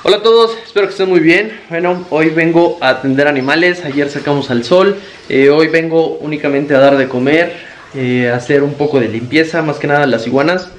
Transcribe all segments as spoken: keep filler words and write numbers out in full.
Hola a todos, espero que estén muy bien. Bueno, hoy vengo a atender animales. Ayer sacamos al sol, eh, hoy vengo únicamente a dar de comer, eh, a hacer un poco de limpieza, más que nada las iguanas,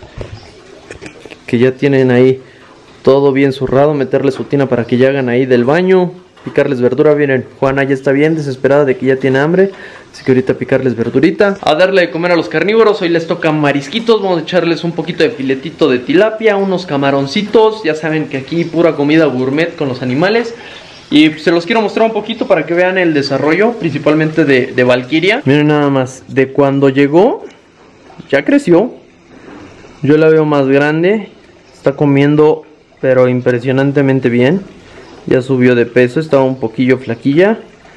que ya tienen ahí todo bien zurrado, meterles su tina para que ya hagan ahí del baño, picarles verdura. Miren, Juana ya está bien desesperada de que ya tiene hambre, así que ahorita picarles verdurita, a darle de comer a los carnívoros. Hoy les toca marisquitos, vamos a echarles un poquito de filetito de tilapia, unos camaroncitos. Ya saben que aquí pura comida gourmet con los animales. Y se los quiero mostrar un poquito para que vean el desarrollo, principalmente de, de Valkyria. Miren nada más, de cuando llegó, ya creció. Yo la veo más grande, está comiendo pero impresionantemente bien. Ya subió de peso, estaba un poquillo flaquilla,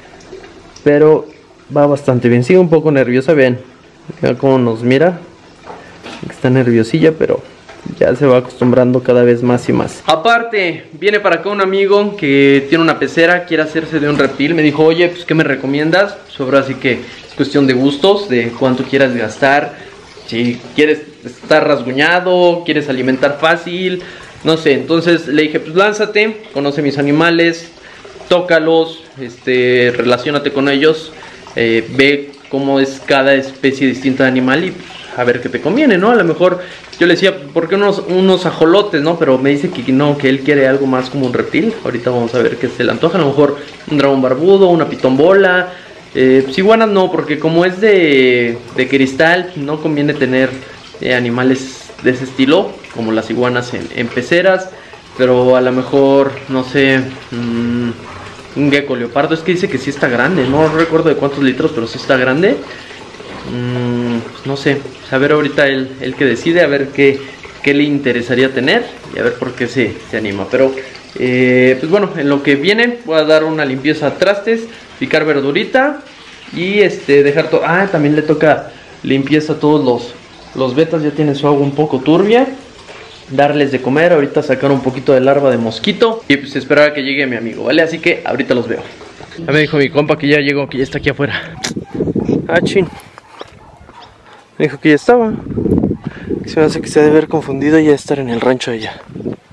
pero va bastante bien. Sigue un poco nerviosa, ven, vean cómo nos mira. Está nerviosilla, pero ya se va acostumbrando cada vez más y más. Aparte, viene para acá un amigo que tiene una pecera, quiere hacerse de un reptil. Me dijo, oye, pues ¿qué me recomiendas? Sobre así que es cuestión de gustos, de cuánto quieras gastar. Si quieres estar rasguñado, quieres alimentar fácil, no sé. Entonces le dije, pues lánzate, conoce mis animales, tócalos, este, relaciónate con ellos, eh, ve cómo es cada especie distinta de animal y pues, a ver qué te conviene, ¿no? A lo mejor yo le decía, ¿por qué unos, unos ajolotes, no? Pero me dice que no, que él quiere algo más como un reptil. Ahorita vamos a ver qué se le antoja. A lo mejor un dragón barbudo, una pitombola. Eh, pues iguanas no, porque como es de, de cristal, no conviene tener eh, animales de ese estilo, como las iguanas en, en peceras. Pero a lo mejor, no sé, mmm, un gecko leopardo. Es que dice que sí está grande, no recuerdo de cuántos litros, pero sí está grande. mmm, pues no sé, a ver ahorita él, él que decide, a ver qué, qué le interesaría tener y a ver por qué se, se anima. Pero eh, pues bueno, en lo que viene voy a dar una limpieza a trastes, picar verdurita y este dejar todo. Ah, también le toca limpieza a todos los, los betas, ya tienen su agua un poco turbia. Darles de comer, ahorita sacar un poquito de larva de mosquito y pues esperar a que llegue mi amigo, ¿vale? Así que ahorita los veo. Ya me dijo mi compa que ya llegó, que ya está aquí afuera. Ah, chin. Me dijo que ya estaba. Se me hace que se ha de haber confundido y ya estar en el rancho de ella.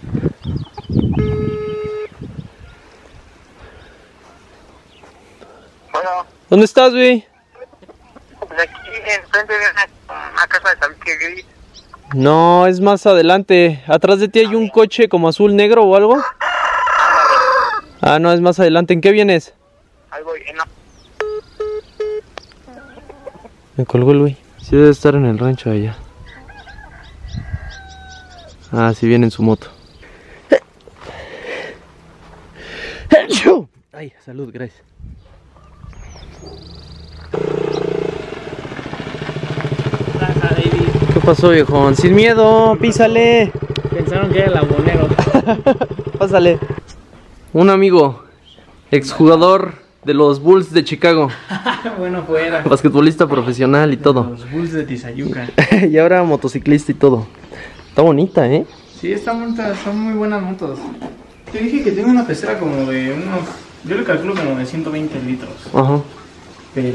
Bueno, ¿Dónde estás, güey? pues aquí enfrente de una, una casa de tabique gris. No, es más adelante. Atrás de ti hay un coche como azul negro o algo. Ah, no, es más adelante. ¿En qué vienes? Ahí voy, no. Me colgó el güey. Sí debe estar en el rancho de allá. Ah, sí viene en su moto. Ay, salud, gracias. ¿Qué pasó, viejón? Sin miedo, písale. Pensaron que era el abonero. Pásale. Un amigo, exjugador de los Bulls de Chicago. Bueno, fuera. Basquetbolista profesional y todo. Los Bulls de Tizayuca. Y ahora motociclista y todo. Está bonita, ¿eh? Sí, están bonitas, son muy buenas motos. Te dije que tengo una pecera como de unos, yo le calculo como de ciento veinte litros. Ajá. Pero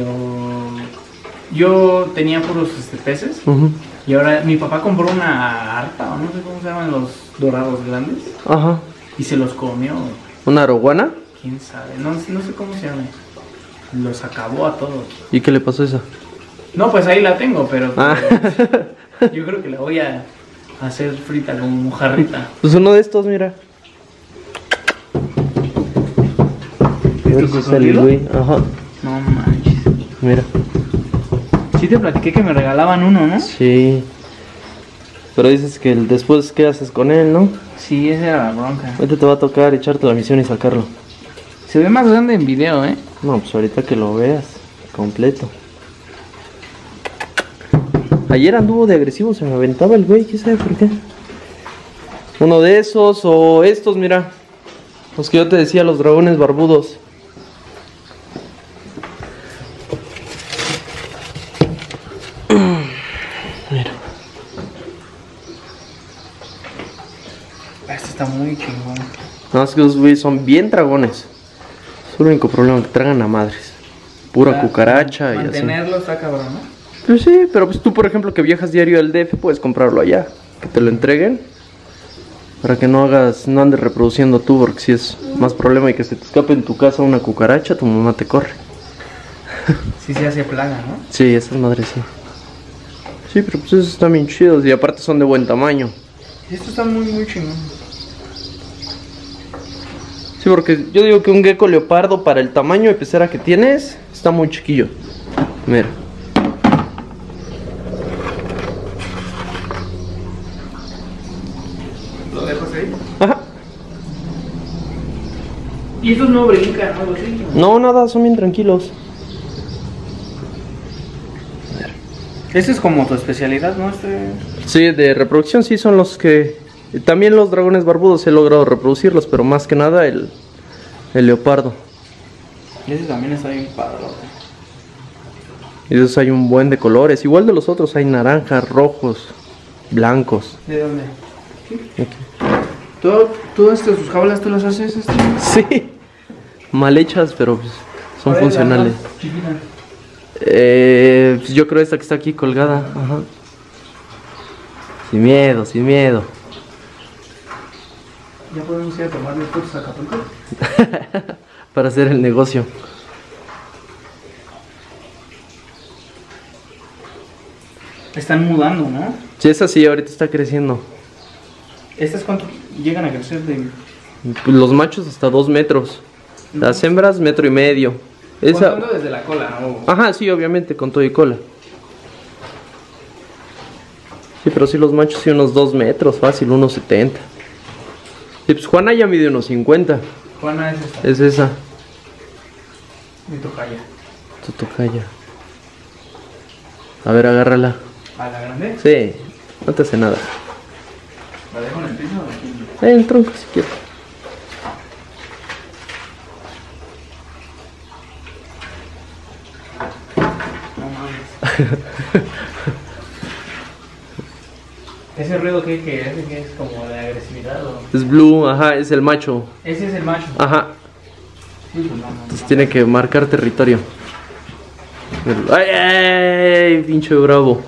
yo tenía puros este, peces. Uh-huh. Y ahora mi papá compró una arpa, o no sé cómo se llaman los dorados grandes. Ajá. Y se los comió. ¿Una aroguana? Quién sabe, no, no sé cómo se llama. Los acabó a todos. ¿Y qué le pasó a esa? No, pues ahí la tengo, pero Ah. pues, yo creo que la voy a hacer frita como mojarrita. Pues uno de estos, mira. A ver si sale el güey. Ajá. No manches. Mira. Sí te platiqué que me regalaban uno, ¿no? Sí. Pero dices que el después, ¿qué haces con él, no? Sí, esa era la bronca. Ahorita te va a tocar echarte la misión y sacarlo. Se ve más grande en video, ¿eh? No, pues ahorita que lo veas completo. Ayer anduvo de agresivo, se me aventaba el güey, ¿quién sabe por qué? Uno de esos o estos, mira. Los que yo te decía, los dragones barbudos. Mira. Este está muy chingón. No, es que los güeyes son bien dragones. Es el único problema, que tragan a madres. Pura Para cucaracha y así. mantenerlo está cabrón, ¿no? Pues sí, pero pues tú, por ejemplo, que viajas diario al D F, puedes comprarlo allá. Que te lo entreguen. Para que no hagas, no andes reproduciendo tú, porque si es más problema y que se te escape en tu casa una cucaracha, tu mamá te corre. Sí se hace plaga, ¿no? Sí, esas madres sí. Sí, pero pues esos están bien chidos y aparte son de buen tamaño. Esto está muy, muy chingón. Sí, porque yo digo que un gecko leopardo para el tamaño de pecera que tienes está muy chiquillo. Mira. ¿Lo dejas ahí? Ajá. Y estos no brincan, algo así. No, nada, son bien tranquilos. Esta es como tu especialidad, ¿no? Este... Sí, de reproducción sí son los que... También los dragones barbudos he logrado reproducirlos, pero más que nada el, el leopardo. Y ese también está bien padre. Y de esos hay un buen de colores. Igual de los otros hay naranjas, rojos, blancos. ¿De dónde? Aquí. ¿Todo, ¿Todas estas sus jaulas tú las haces? Este? Sí, mal hechas, pero pues, son ¿Cuál es la funcionales. más chiquita? Eh, pues yo creo esta que está aquí colgada. Ajá. Sin miedo, sin miedo. ¿Ya podemos ir a tomarle fotos a Acapulco? Para hacer el negocio. Están mudando, ¿no? Sí, esa sí, ahorita está creciendo. ¿Estas cuánto llegan a crecer de...? Los machos hasta dos metros. Las hembras metro y medio. Esa... Contando desde la cola, ¿no? Ajá, sí, obviamente, con todo y cola. Sí, pero sí los machos sí unos dos metros, fácil, unos setenta. Sí, pues Juana ya mide unos cincuenta. Juana es esta. Es esa. Mi tocaya. Tu tocaya. A ver, agárrala. ¿A la grande? Sí, no te hace nada. ¿La dejo en el piso o aquí? Ahí en el tronco si quieres. No mames. ¿Ese ruido que, que hace que es como de agresividad o...? Es blue, ajá, es el macho. Ese es el macho. Ajá, Sí, pues no, no, entonces no. tiene que marcar territorio. ¡Ay, ay! Pinche bravo.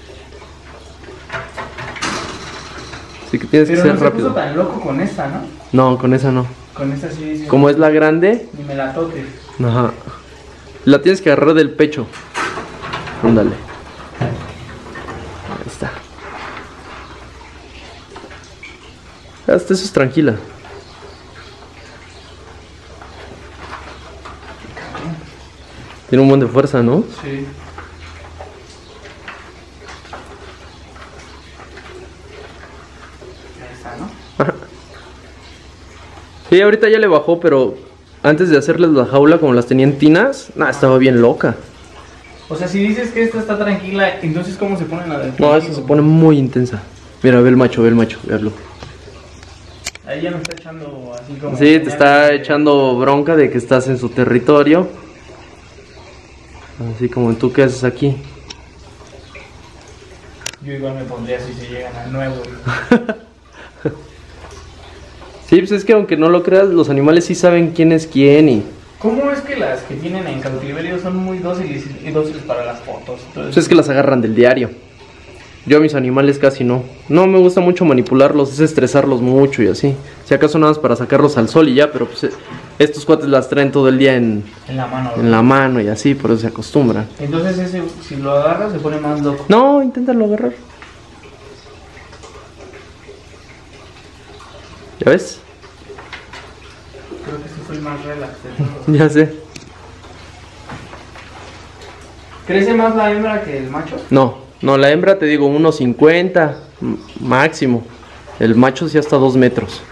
Así que tienes Pero que no ser se rápido. puso tan loco con esta, ¿no? No, con esa no. Con esta sí, sí. Como es la grande, Ni me la toques. ajá. La tienes que agarrar del pecho. Ándale. Ahí está. Hasta eso es tranquila. Tiene un buen de fuerza, ¿no? Sí. Ahí está, ¿no? Ajá. Sí, ahorita ya le bajó, pero antes de hacerles la jaula, como las tenía en tinas, nah, estaba bien loca. O sea, si dices que esta está tranquila, entonces ¿cómo se pone la de No, esa se pone muy intensa. Mira, ve el macho, ve el macho, véalo. Ahí ya me está echando así como... Sí, te está echando bronca de que estás en su territorio. Así como tú que haces aquí. Yo igual me pondría si se llegan al nuevo. Sí, pues es que aunque no lo creas, los animales sí saben quién es quién y... ¿Cómo es que las que tienen en cautiverio son muy dóciles y dóciles para las fotos? Entonces, Pues es que las agarran del diario. Yo a mis animales casi no. No me gusta mucho manipularlos, es estresarlos mucho y así. Si acaso nada más para sacarlos al sol y ya, pero pues estos cuates las traen todo el día en, en la mano. en la mano y así, por eso se acostumbran. Entonces ese, si lo agarras se pone más loco. No, inténtalo agarrar. ¿Ya ves? Creo que sí soy más relax de todo. Ya sé. ¿Crece más la hembra que el macho? No, no, la hembra te digo unos cincuenta m- máximo. El macho sí hasta dos metros.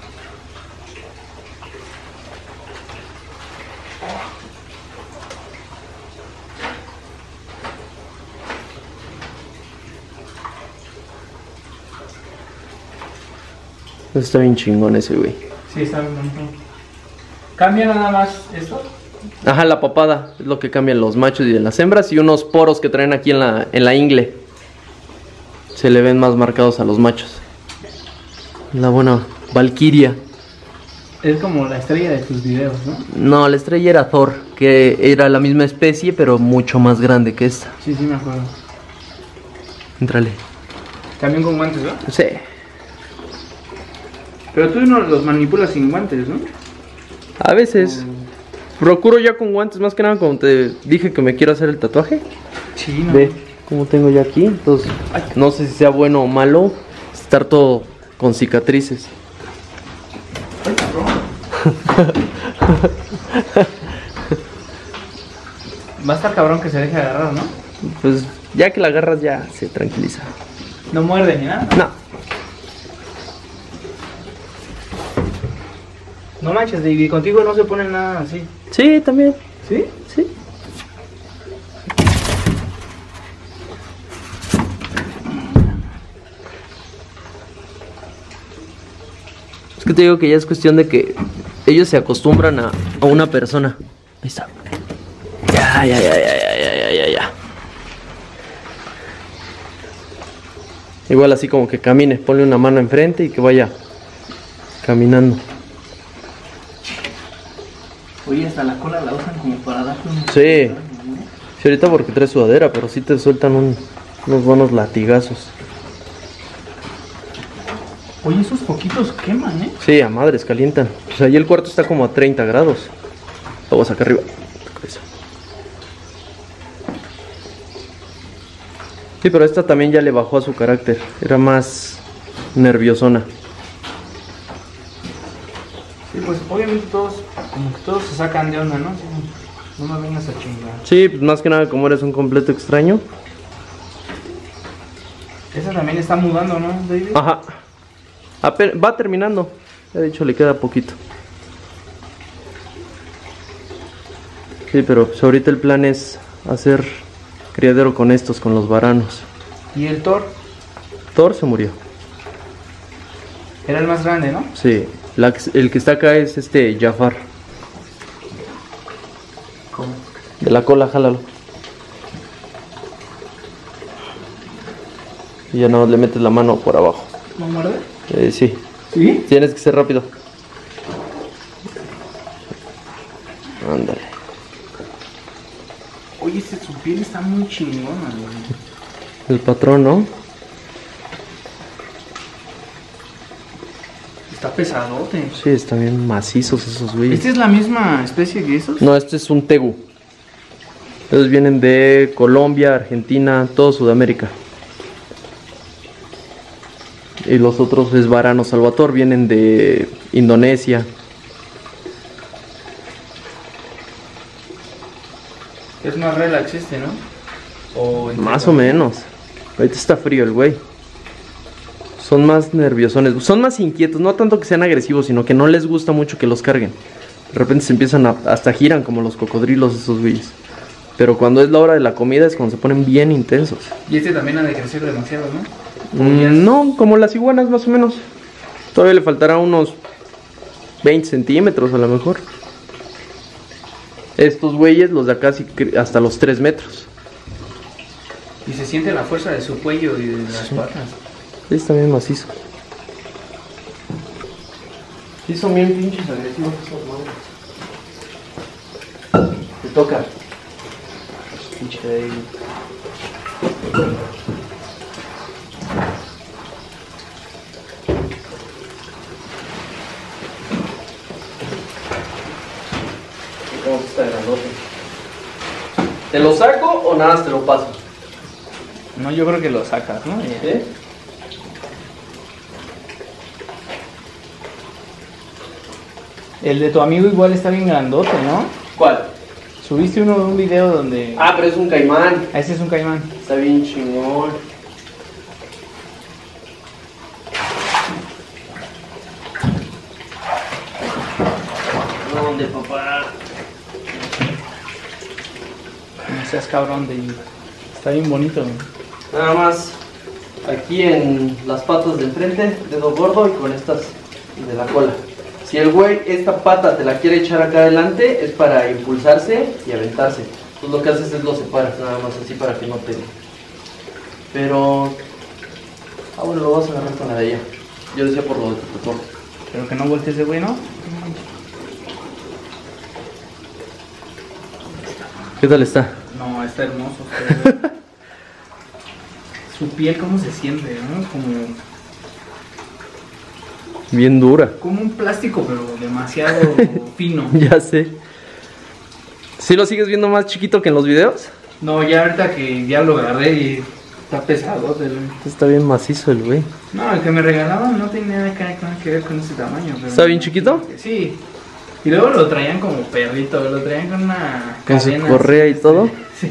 Está bien chingón ese güey. Sí, está bien bonito. ¿Cambia nada más esto? Ajá, la papada es lo que cambian los machos y de las hembras y unos poros que traen aquí en la, en la ingle. Se le ven más marcados a los machos. La buena Valkyria. Es como la estrella de tus videos, ¿no? No, la estrella era Thor, que era la misma especie pero mucho más grande que esta. Sí, sí, me acuerdo. Entrale. También con guantes, ¿no? Sí. Pero tú no los manipulas sin guantes, ¿no? A veces. Procuro ya con guantes, más que nada como te dije que me quiero hacer el tatuaje. Sí, no. Ve como tengo ya aquí. Entonces, no sé si sea bueno o malo estar todo con cicatrices. Ay, cabrón. Va a estar cabrón que se deje agarrar, ¿no? Pues ya que la agarras ya se tranquiliza. No muerde ni nada. No. No manches, David, contigo no se pone nada así. Sí, también. ¿Sí? Sí. Es que te digo que ya es cuestión de que ellos se acostumbran a, a una persona. Ahí está. Ya, ya, ya, ya, ya, ya, ya, ya. Igual así como que camine, ponle una mano enfrente y que vaya caminando. Oye, hasta la cola la usan como para darte un... Sí. Sí, ahorita porque traes sudadera, pero sí te sueltan un, unos buenos latigazos. Oye, esos poquitos queman, ¿eh? Sí, a madres, calientan. Pues ahí el cuarto está como a treinta grados. Vamos acá arriba. Sí, pero esta también ya le bajó a su carácter. Era más nerviosona. Sí, pues obviamente todos, como que todos se sacan de onda, ¿no? Así, no me vengas a chingar. Sí, pues más que nada como eres un completo extraño. Esa también está mudando, ¿no, David? Ajá. Apen- va terminando. Ya de hecho le queda poquito. Sí, pero pues ahorita el plan es hacer criadero con estos, con los varanos. ¿Y el Thor? Thor se murió. Era el más grande, ¿no? Sí. La que- el que está acá es este Jafar. ¿Cómo? De la cola, jálalo. Y ya nada más le metes la mano por abajo. ¿No muerde? Eh, sí. ¿Sí? Tienes que ser rápido. Ándale. Oye, ese, su piel está muy chingona, güey. El patrón, ¿no? Está pesadote. Sí, están bien macizos esos güeyes. ¿Esta es la misma especie que esos? No, este es un tegu. Ellos vienen de Colombia, Argentina, todo Sudamérica. Y los otros es varano salvator, vienen de Indonesia. Es más relax este, ¿no? O Más o menos. Ahorita está frío el güey. Son más nerviosones, son más inquietos, no tanto que sean agresivos, sino que no les gusta mucho que los carguen. De repente se empiezan a, hasta giran como los cocodrilos esos güeyes. Pero cuando es la hora de la comida es cuando se ponen bien intensos. Y este también ha de crecer demasiado, ¿no? Mm, no, como las iguanas más o menos. Todavía le faltará unos veinte centímetros a lo mejor. Estos güeyes, los de acá, sí, cre- hasta los tres metros. Y se siente la fuerza de su cuello y de las patas. Sí, están bien macizos. Sí, son bien pinches agresivos esos madres. Te toca. Pinche de ahí. ¿Cómo está grandote? ¿Te lo saco o nada más te lo paso? No, yo creo que lo sacas, ¿no? ¿Eh? El de tu amigo igual está bien grandote, ¿no? ¿Cuál? Subiste uno un video donde... Ah, pero es un caimán. Ah, ese es un caimán. Está bien chingón. ¿Dónde, papá? No seas cabrón de... Está bien bonito, güey. Nada más aquí en las patas de enfrente, dedo gordo y con estas de la cola. Si el güey esta pata te la quiere echar acá adelante es para impulsarse y aventarse. Pues lo que haces es lo separas nada más así para que no te... Pero... Ah, bueno, lo vas a agarrar con la de ella. Yo decía por lo de tu tatuaje. Pero que no voltees de güey, ¿no? ¿Qué tal está? No, está hermoso. Pero... Su piel, ¿cómo se siente? ¿No? Es como... Bien dura. Como un plástico, pero demasiado fino. Ya sé. ¿Sí lo sigues viendo más chiquito que en los videos? No, ya ahorita que ya lo agarré y está pesado. Pero... Está bien macizo el güey. No, el que me regalaban no tenía nada que ver con ese tamaño. Pero ¿Está bien chiquito? Sí. Y luego lo traían como perrito, lo traían con una con su cadena, correa y este, todo. Sí.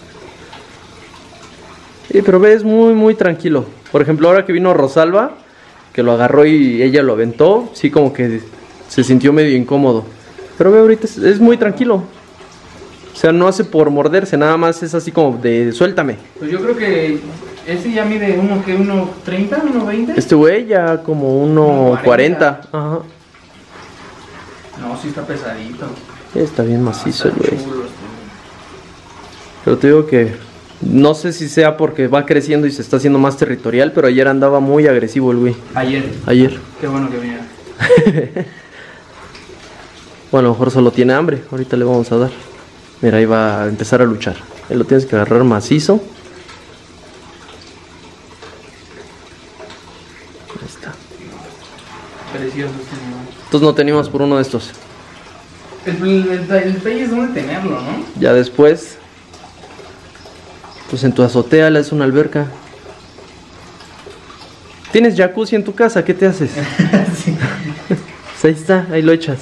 Sí, pero ves muy muy tranquilo. Por ejemplo, ahora que vino Rosalba, que lo agarró y ella lo aventó, sí como que se sintió medio incómodo. Pero ve, ahorita es, es muy tranquilo. O sea, no hace por morderse, nada más es así como de suéltame. Pues yo creo que ese ya mide uno que uno treinta, uno veinte. Este güey ya como uno cuarenta. Ajá. No, sí está pesadito. Está bien macizo el Está güey. chulo este. Pero te digo que no sé si sea porque va creciendo y se está haciendo más territorial, pero ayer andaba muy agresivo el güey. Ayer. Ayer. Qué bueno que viniera. Bueno, a lo mejor solo tiene hambre. Ahorita le vamos a dar. Mira, ahí va a empezar a luchar. Ahí lo tienes que agarrar macizo. Ahí está. Precioso este animal. Entonces no teníamos por uno de estos. El, el, el, el pey es donde tenerlo, ¿no? Ya después, pues en tu azotea le haces una alberca. ¿Tienes jacuzzi en tu casa? ¿Qué te haces? Sí. Pues ahí está, ahí lo echas.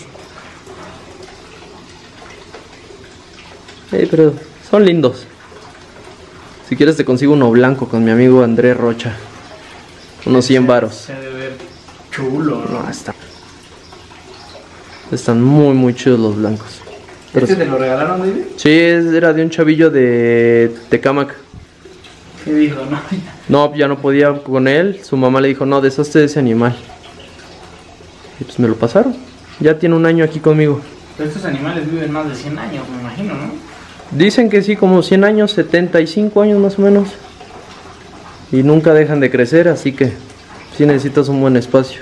Hey, pero son lindos. Si quieres te consigo uno blanco con mi amigo Andrés Rocha. Unos cien varos. Se debe ver chulo, ¿no? No, está. Están muy muy chidos los blancos. Pero ¿Este te lo regalaron, David? sí, era de un chavillo de Tecámac. ¿Qué dijo, no? No, ya no podía con él. Su mamá le dijo, no, deshazte de ese animal. Y pues me lo pasaron. Ya tiene un año aquí conmigo. Pero estos animales viven más de cien años, me imagino, ¿no? Dicen que sí, como cien años, setenta y cinco años más o menos. Y nunca dejan de crecer, así que sí necesitas un buen espacio.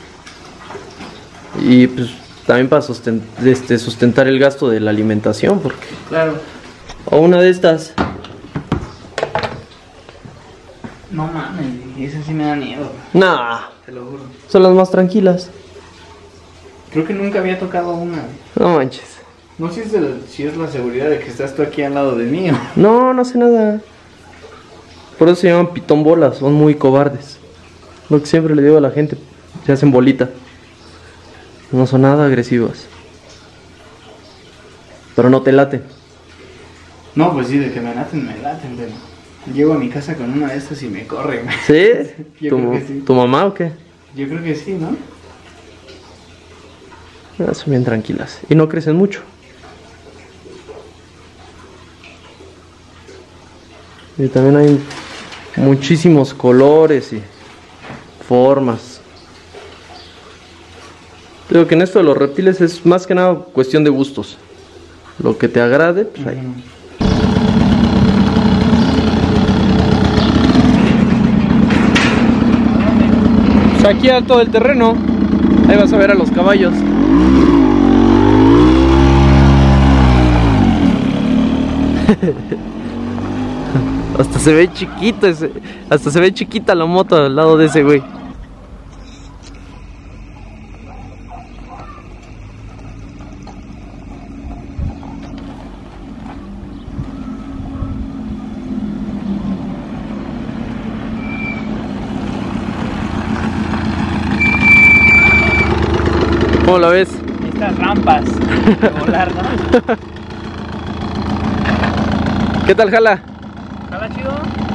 Y pues también para susten- este, sustentar el gasto de la alimentación, porque... Claro. O una de estas. No mames, esa sí me da miedo, Nah, te lo juro. son las más tranquilas. Creo que nunca había tocado una. No manches. No sé si es, el- si es la seguridad de que estás tú aquí al lado de mí. ¿O? No, no sé nada. Por eso se llaman pitón bolas, son muy cobardes. Lo que siempre le digo a la gente, se hacen bolita. No son nada agresivas. Pero no te laten. No, pues sí, de que me laten, me laten, pero llego a mi casa con una de estas y me corren. ¿Sí? Yo ¿Tu, creo que sí. ¿Tu mamá o qué? Yo creo que sí, ¿no? Ah, son bien tranquilas. Y no crecen mucho. Y también hay muchísimos colores y formas. Digo que en esto de los reptiles es más que nada cuestión de gustos. Lo que te agrade, pues ahí. Pues aquí a todo el terreno. Ahí vas a ver a los caballos. Hasta se ve chiquito ese, hasta se ve chiquita la moto al lado de ese güey. ¿Cómo la ves? Estas rampas de volar, ¿no? ¿Qué tal, jala? ¿Jala chido?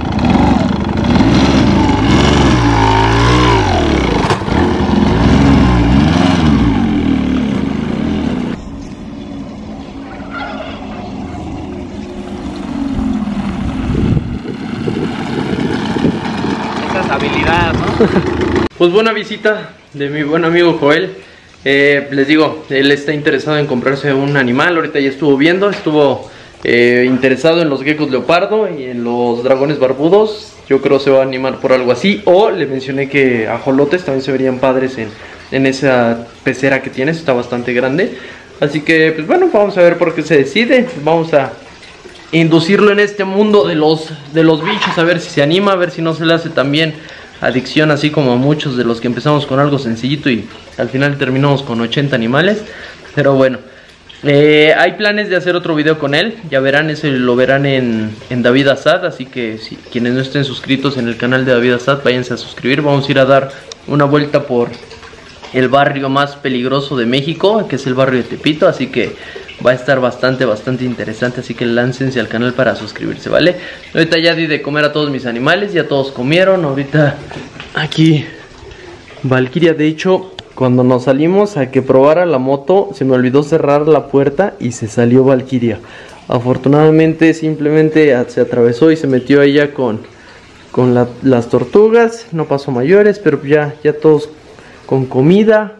Esa es habilidad, ¿no? Pues buena visita de mi buen amigo Joel. Eh, les digo, él está interesado en comprarse un animal. Ahorita ya estuvo viendo, estuvo eh, interesado en los geckos leopardo y en los dragones barbudos. Yo creo se va a animar por algo así. O le mencioné que ajolotes también se verían padres en, en esa pecera que tienes, está bastante grande. Así que, pues bueno, vamos a ver por qué se decide. Vamos a inducirlo en este mundo de los, de los bichos, a ver si se anima, a ver si no se le hace también adicción, así como a muchos de los que empezamos con algo sencillito y al final terminamos con ochenta animales. Pero bueno, eh, hay planes de hacer otro video con él. Ya verán, ese lo verán en, en David Assad. Así que si quienes no estén suscritos en el canal de David Assad, váyanse a suscribir. Vamos a ir a dar una vuelta por el barrio más peligroso de México, que es el barrio de Tepito. Así que va a estar bastante, bastante interesante. Así que láncense al canal para suscribirse, ¿vale? Ahorita ya di de comer a todos mis animales. Ya todos comieron. Ahorita aquí Valkyria, de hecho, cuando nos salimos a que probara la moto, se me olvidó cerrar la puerta y se salió Valkyria. Afortunadamente simplemente se atravesó y se metió ella con, con la, las tortugas. No pasó mayores, pero ya, ya todos con comida.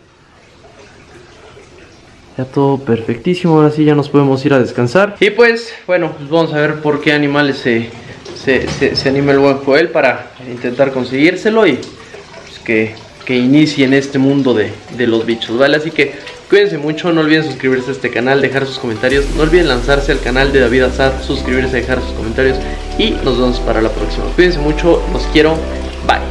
Ya todo perfectísimo. Ahora sí ya nos podemos ir a descansar. Y pues, bueno, pues vamos a ver por qué animales se, se, se, se anima el buen Joel para intentar conseguírselo y pues que... que inicie en este mundo de, de los bichos, ¿vale? Así que cuídense mucho, no olviden suscribirse a este canal, dejar sus comentarios, no olviden lanzarse al canal de David Assad, suscribirse, dejar sus comentarios y nos vemos para la próxima. Cuídense mucho, los quiero, bye.